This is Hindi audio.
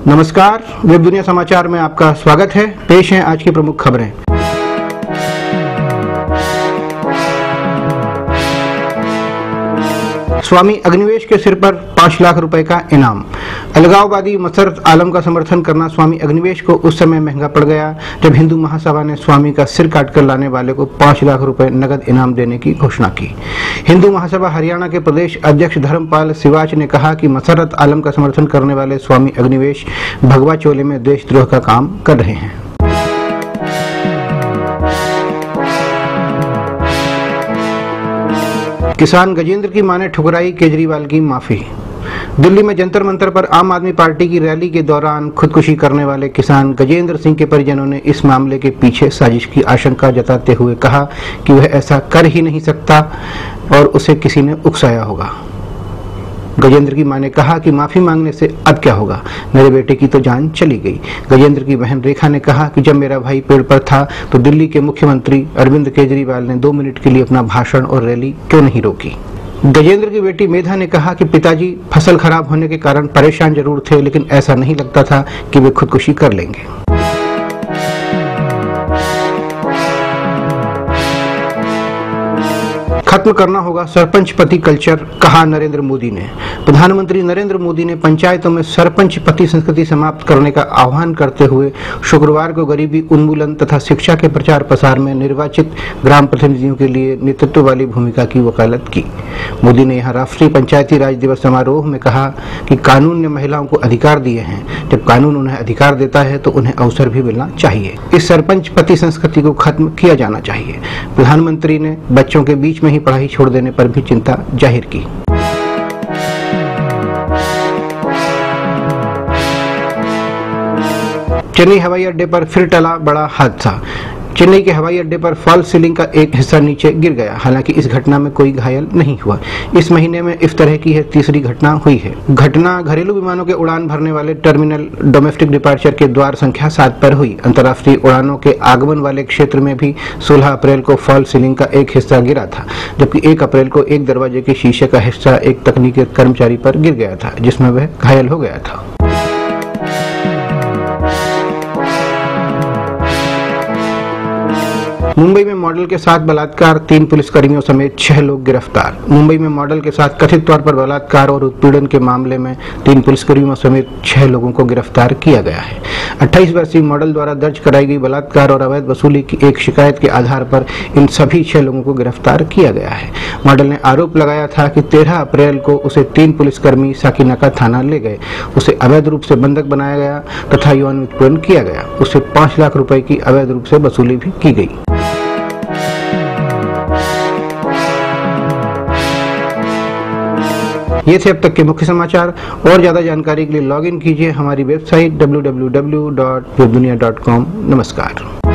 नमस्कार, वेब दुनिया समाचार में आपका स्वागत है। पेश हैं आज की प्रमुख खबरें। स्वामी अग्निवेश के सिर पर 5 लाख रुपए का इनाम। अलगाववादी मसरत आलम का समर्थन करना स्वामी अग्निवेश को उस समय महंगा पड़ गया जब हिंदू महासभा ने स्वामी का सिर काटकर लाने वाले को 5 लाख रुपए नगद इनाम देने की घोषणा की। हिंदू महासभा हरियाणा के प्रदेश अध्यक्ष धर्मपाल सिवाच ने कहा कि मसरत आलम का समर्थन करने वाले स्वामी अग्निवेश भगवा चोले में देशद्रोह का काम कर रहे हैं। किसान गजेंद्र की मां ने ठुकराई केजरीवाल की माफी। दिल्ली में जंतर मंतर पर आम आदमी पार्टी की रैली के दौरान खुदकुशी करने वाले किसान गजेंद्र सिंह के परिजनों ने इस मामले के पीछे साजिश की आशंका जताते हुए कहा कि वह ऐसा कर ही नहीं सकता और उसे किसी ने उकसाया होगा। गजेंद्र की मां ने कहा कि माफी मांगने से अब क्या होगा, मेरे बेटे की तो जान चली गई। गजेंद्र की बहन रेखा ने कहा कि जब मेरा भाई पेड़ पर था तो दिल्ली के मुख्यमंत्री अरविंद केजरीवाल ने 2 मिनट के लिए अपना भाषण और रैली क्यों नहीं रोकी। गजेंद्र की बेटी मेधा ने कहा कि पिताजी फसल खराब होने के कारण परेशान जरूर थे, लेकिन ऐसा नहीं लगता था कि वे खुदकुशी कर लेंगे। खत्म करना होगा सरपंच पति कल्चर, कहा नरेंद्र मोदी ने। प्रधानमंत्री नरेंद्र मोदी ने पंचायतों में सरपंच पति संस्कृति समाप्त करने का आह्वान करते हुए शुक्रवार को गरीबी उन्मूलन तथा शिक्षा के प्रचार प्रसार में निर्वाचित ग्राम प्रतिनिधियों के लिए नेतृत्व वाली भूमिका की वकालत की। मोदी ने यहाँ राष्ट्रीय पंचायती राज दिवस समारोह में कहा कि कानून ने महिलाओं को अधिकार दिए हैं। जब कानून उन्हें अधिकार देता है तो उन्हें अवसर भी मिलना चाहिए। इस सरपंच पति संस्कृति को खत्म किया जाना चाहिए। प्रधानमंत्री ने बच्चों के बीच में ही पढ़ाई छोड़ देने पर भी चिंता जाहिर की। चेन्नई हवाई अड्डे पर फिर टला बड़ा हादसा। चेन्नई के हवाई अड्डे पर फॉल्स सीलिंग का एक हिस्सा नीचे गिर गया। हालांकि इस घटना में कोई घायल नहीं हुआ। इस महीने में इस तरह की यह तीसरी घटना हुई है। घटना घरेलू विमानों के उड़ान भरने वाले टर्मिनल डोमेस्टिक डिपार्चर के द्वार संख्या 7 पर हुई। अंतर्राष्ट्रीय उड़ानों के आगमन वाले क्षेत्र में भी 16 अप्रैल को फॉल्स सीलिंग का एक हिस्सा गिरा था, जबकि 1 अप्रैल को एक दरवाजे के शीशे का हिस्सा एक तकनीकी कर्मचारी पर गिर गया था, जिसमें वह घायल हो गया था। मुंबई में मॉडल के साथ बलात्कार, 3 पुलिसकर्मियों समेत 6 लोग गिरफ्तार। मुंबई में मॉडल के साथ कथित तौर पर बलात्कार और उत्पीड़न के मामले में 3 पुलिसकर्मियों समेत 6 लोगों को गिरफ्तार किया गया है। 28 वर्षीय मॉडल द्वारा दर्ज कराई गई बलात्कार और अवैध वसूली की एक शिकायत के आधार पर इन सभी 6 लोगों को गिरफ्तार किया गया है। मॉडल ने आरोप लगाया था कि 13 अप्रैल को उसे 3 पुलिसकर्मी साकिनाका थाना ले गए। उसे अवैध रूप से बंधक बनाया गया तथा यौन उत्पीड़न किया गया। उससे 5 लाख रुपए की अवैध रूप से वसूली भी की गई। ये थे अब तक के मुख्य समाचार। और ज्यादा जानकारी के लिए लॉग इन कीजिए हमारी वेबसाइट www.webdunia.com। नमस्कार।